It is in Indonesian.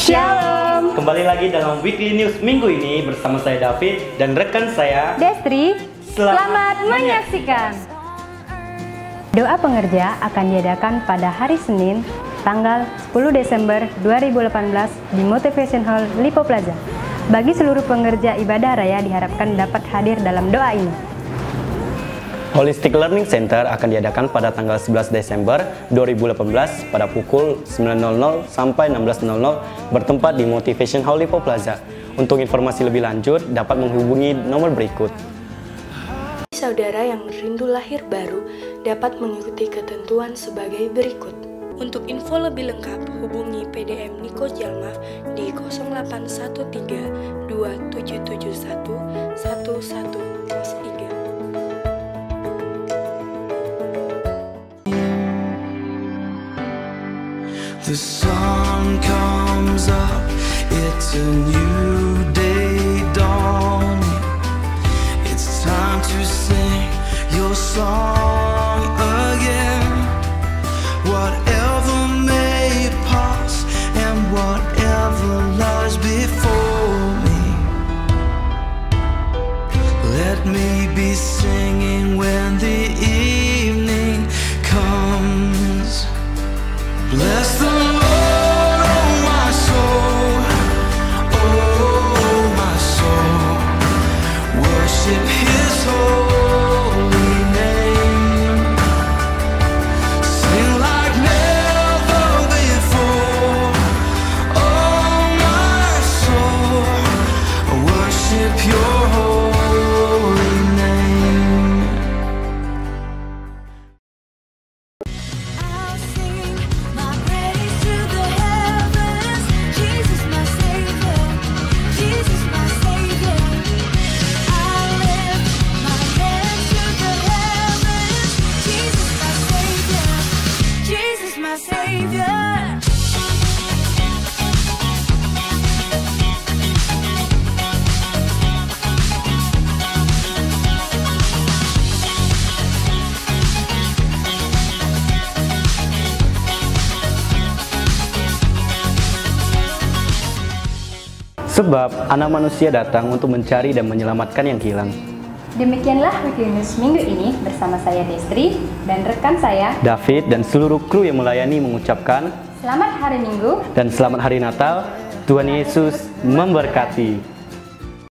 Shalom. Kembali lagi dalam Weekly News minggu ini bersama saya David dan rekan saya Destri. Selamat menyaksikan. Doa pengerja akan diadakan pada hari Senin, tanggal 10 Desember 2018 di Motivation Hall Lipo Plaza. Bagi seluruh pengerja ibadah raya diharapkan dapat hadir dalam doa ini. Holistic Learning Center akan diadakan pada tanggal 11 Desember 2018 pada pukul 9.00 sampai 16.00 bertempat di Motivation Hall Lipo Plaza. Untuk informasi lebih lanjut dapat menghubungi nomor berikut. Saudara yang rindu lahir baru dapat mengikuti ketentuan sebagai berikut. Untuk info lebih lengkap hubungi PDM Niko Jalma di 0813 2771 1103. The sun comes up, it's a new day dawning. It's time to sing your song again. Whatever may pass and whatever lies before me, let me be singing when the evening comes. Bless the Lord, oh my soul, oh my soul, worship His holy name. Sing like never before, oh my soul, worship Your holy name. I'll sing my praise to the heavens. Jesus my Savior, Jesus my Savior. I'll lift my hands to the heavens. Jesus my Savior, Jesus my Savior. Sebab anak manusia datang untuk mencari dan menyelamatkan yang hilang. Demikianlah Weekly News minggu ini bersama saya Destri dan rekan saya David dan seluruh kru yang melayani mengucapkan Selamat Hari Minggu. dan selamat hari Natal. Tuhan Yesus memberkati.